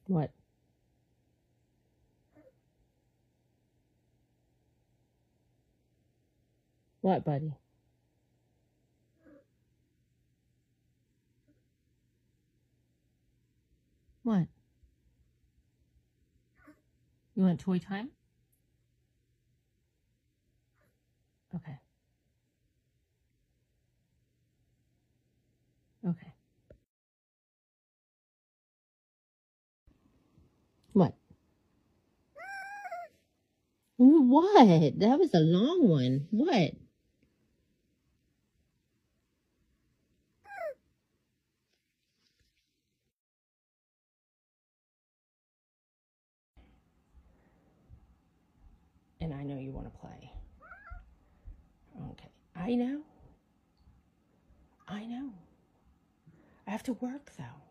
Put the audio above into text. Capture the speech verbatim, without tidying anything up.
What? What, buddy? What? You want toy time? Okay. Okay. What? What? That was a long one. What? And I know you want to play. Okay. I know. I know. I have to work, though.